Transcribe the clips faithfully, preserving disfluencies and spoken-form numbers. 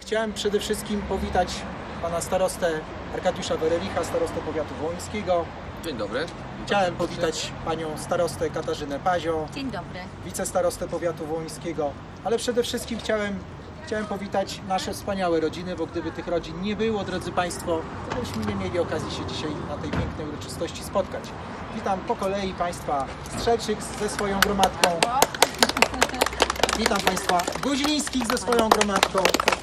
Chciałem przede wszystkim powitać pana starostę Arkadiusza Werelicha, starostę powiatu wołyńskiego. Dzień dobry. Chciałem powitać panią starostę Katarzynę Pazio. Dzień dobry. Wicestarostę powiatu wołyńskiego, ale przede wszystkim chciałem, chciałem powitać nasze wspaniałe rodziny, bo gdyby tych rodzin nie było, drodzy państwo, to byśmy nie mieli okazji się dzisiaj na tej pięknej uroczystości spotkać. Witam po kolei państwa Strzelczyk ze swoją gromadką. Witam państwa Guźlińskich ze swoją gromadką.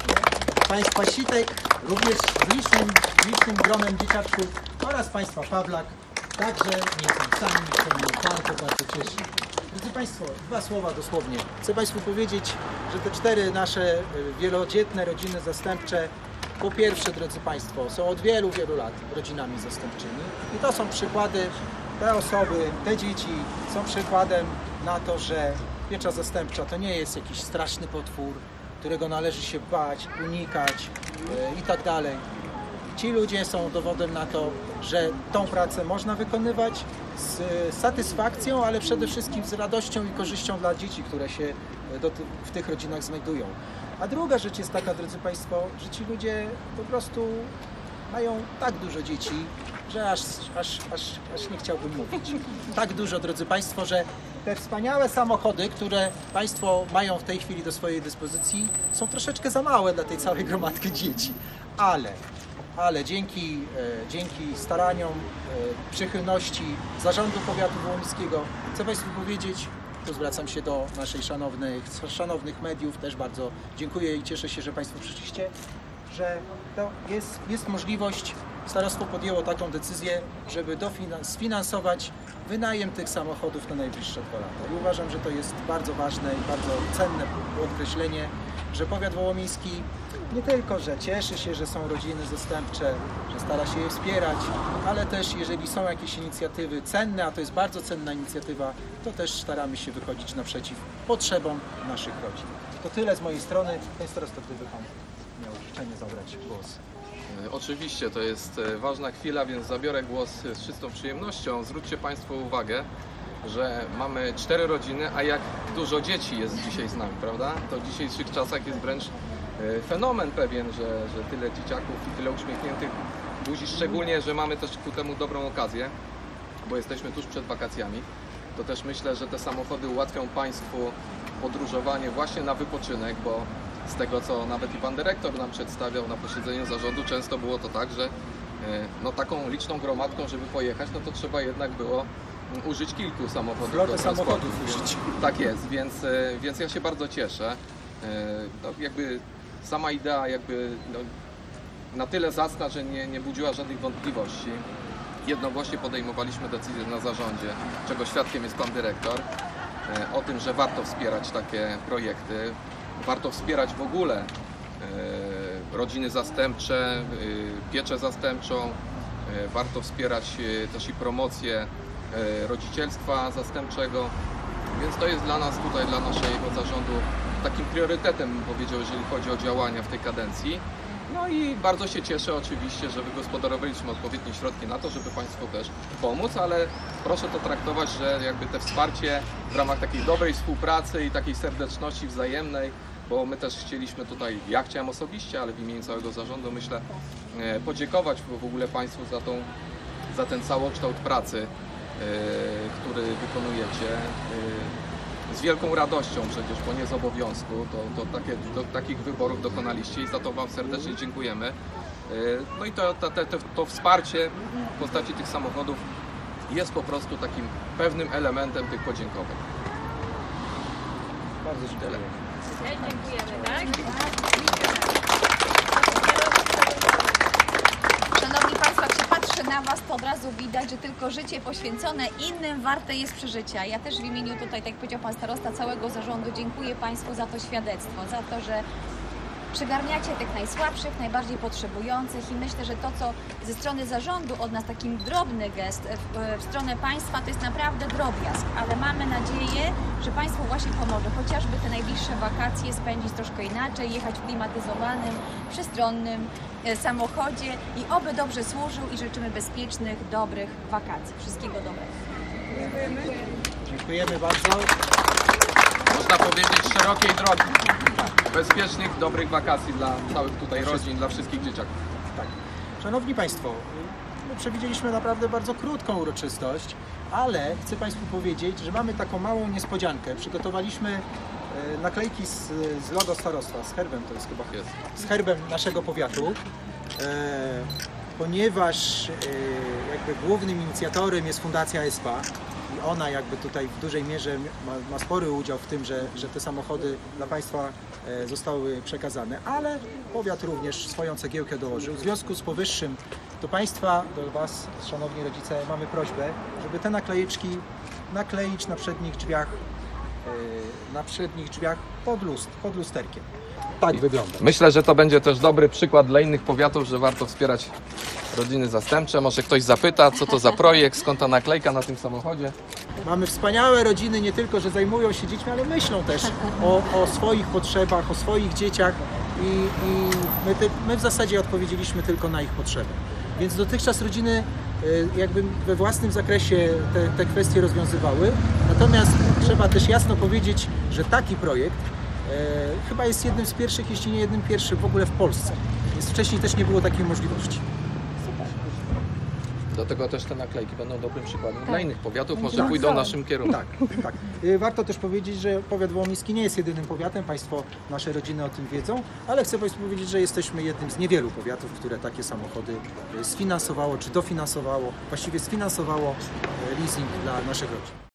Państwa Sitek, również licznym, licznym gronem dzieciaczków oraz państwa Pawlak, także nie są sami, co mnie bardzo, bardzo cieszy. Drodzy państwo, dwa słowa dosłownie. Chcę państwu powiedzieć, że te cztery nasze wielodzietne rodziny zastępcze, po pierwsze, drodzy państwo, są od wielu, wielu lat rodzinami zastępczymi i to są przykłady, te osoby, te dzieci są przykładem na to, że piecza zastępcza to nie jest jakiś straszny potwór, którego należy się bać, unikać yy, i tak dalej. Ci ludzie są dowodem na to, że tą pracę można wykonywać z satysfakcją, ale przede wszystkim z radością i korzyścią dla dzieci, które się do ty w tych rodzinach znajdują. A druga rzecz jest taka, drodzy państwo, że ci ludzie po prostu mają tak dużo dzieci, że aż, aż, aż, aż nie chciałbym mówić. Tak dużo, drodzy państwo, że te wspaniałe samochody, które państwo mają w tej chwili do swojej dyspozycji, są troszeczkę za małe dla tej całej gromadki dzieci. Ale, ale dzięki, e, dzięki staraniom, e, przychylności Zarządu Powiatu Wołyńskiego chcę państwu powiedzieć, tu zwracam się do naszych szanownych, szanownych mediów, też bardzo dziękuję i cieszę się, że państwo przyszliście, że to jest, jest możliwość, starostwo podjęło taką decyzję, żeby sfinansować wynajem tych samochodów na najbliższe dwa lata. I uważam, że to jest bardzo ważne i bardzo cenne podkreślenie, że powiat wołomiński nie tylko, że cieszy się, że są rodziny zastępcze, że stara się je wspierać, ale też jeżeli są jakieś inicjatywy cenne, a to jest bardzo cenna inicjatywa, to też staramy się wychodzić naprzeciw potrzebom naszych rodzin. To tyle z mojej strony. Panie starosto, gdyby pan miał życzenie zabrać głos. Oczywiście, to jest ważna chwila, więc zabiorę głos z czystą przyjemnością. Zwróćcie państwo uwagę, że mamy cztery rodziny, a jak dużo dzieci jest dzisiaj z nami, prawda? To w dzisiejszych czasach jest wręcz fenomen pewien, że, że tyle dzieciaków i tyle uśmiechniętych buzi, szczególnie, że mamy też ku temu dobrą okazję, bo jesteśmy tuż przed wakacjami. To też myślę, że te samochody ułatwią państwu podróżowanie właśnie na wypoczynek, bo z tego, co nawet i pan dyrektor nam przedstawiał na posiedzeniu zarządu, często było to tak, że no, taką liczną gromadką, żeby pojechać, no to trzeba jednak było użyć kilku samochodów Flotę do transportu. samochodów użyć. Tak jest, więc, więc ja się bardzo cieszę. No, jakby sama idea jakby no, na tyle zacna, że nie, nie budziła żadnych wątpliwości. Jednogłośnie podejmowaliśmy decyzję na zarządzie, czego świadkiem jest pan dyrektor, o tym, że warto wspierać takie projekty. Warto wspierać w ogóle e, rodziny zastępcze, e, pieczę zastępczą, e, warto wspierać e, też i promocję e, rodzicielstwa zastępczego, więc to jest dla nas tutaj, dla naszego zarządu takim priorytetem, bym powiedział, jeżeli chodzi o działania w tej kadencji. No i bardzo się cieszę oczywiście, że wygospodarowaliśmy odpowiednie środki na to, żeby państwu też pomóc, ale proszę to traktować, że jakby te wsparcie w ramach takiej dobrej współpracy i takiej serdeczności wzajemnej, bo my też chcieliśmy tutaj, ja chciałem osobiście, ale w imieniu całego zarządu myślę, podziękować w ogóle państwu za, tą, za ten całokształt pracy, który wykonujecie. Z wielką radością przecież, bo nie z obowiązku, to, to takie, do, takich wyborów dokonaliście i za to wam serdecznie dziękujemy. No i to, to, to, to wsparcie w postaci tych samochodów jest po prostu takim pewnym elementem tych podziękowań. Bardzo dziękuję. Dziękujemy, tak? Szanowni Państwo, jak się patrzy na Was, to od razu widać, że tylko życie poświęcone innym warte jest przeżycia. Ja też w imieniu tutaj, tak jak powiedział Pan Starosta, całego zarządu dziękuję Państwu za to świadectwo, za to, że przygarniacie tych najsłabszych, najbardziej potrzebujących i myślę, że to, co ze strony zarządu od nas takim drobny gest w, w stronę Państwa, to jest naprawdę drobiazg, ale mamy nadzieję, że Państwu właśnie pomoże, chociażby te najbliższe wakacje spędzić troszkę inaczej, jechać w klimatyzowanym, przestronnym samochodzie i oby dobrze służył i życzymy bezpiecznych, dobrych wakacji. Wszystkiego dobrego. Dziękujemy bardzo. można powiedzieć, szerokiej drogi. Bezpiecznych, dobrych wakacji dla całych tutaj rodzin, dla wszystkich dzieciaków. Tak. Szanowni Państwo, my przewidzieliśmy naprawdę bardzo krótką uroczystość, ale chcę Państwu powiedzieć, że mamy taką małą niespodziankę. Przygotowaliśmy e, naklejki z, z logo starostwa, z herbem to jest chyba, Jest. z herbem naszego powiatu, e, ponieważ e, jakby głównym inicjatorem jest Fundacja E S P A i ona jakby tutaj w dużej mierze ma, ma spory udział w tym, że, że te samochody dla Państwa e, zostały przekazane, ale powiat również swoją cegiełkę dołożył. W związku z powyższym do Państwa, do Was, szanowni rodzice, mamy prośbę, żeby te naklejeczki nakleić na przednich drzwiach, e, na przednich drzwiach pod, lust, pod lusterkiem. Tak wygląda. Myślę, że to będzie też dobry przykład dla innych powiatów, że warto wspierać rodziny zastępcze. Może ktoś zapyta, co to za projekt, skąd ta naklejka na tym samochodzie. Mamy wspaniałe rodziny, nie tylko, że zajmują się dziećmi, ale myślą też o, o swoich potrzebach, o swoich dzieciach i, i my, ty, my w zasadzie odpowiedzieliśmy tylko na ich potrzeby. Więc dotychczas rodziny y, jakby we własnym zakresie te, te kwestie rozwiązywały, natomiast trzeba też jasno powiedzieć, że taki projekt y, chyba jest jednym z pierwszych, jeśli nie jednym pierwszym w ogóle w Polsce. Więc wcześniej też nie było takiej możliwości. Do tego też te naklejki będą dobrym przykładem Tak. dla innych powiatów, może Tak. pójdą naszym kierunku. Tak, tak. Y, Warto też powiedzieć, że powiat wołomiński nie jest jedynym powiatem, Państwo, nasze rodziny o tym wiedzą, ale chcę Państwu powiedzieć, że jesteśmy jednym z niewielu powiatów, które takie samochody y, sfinansowało, czy dofinansowało, właściwie sfinansowało y, leasing dla naszych rodzin.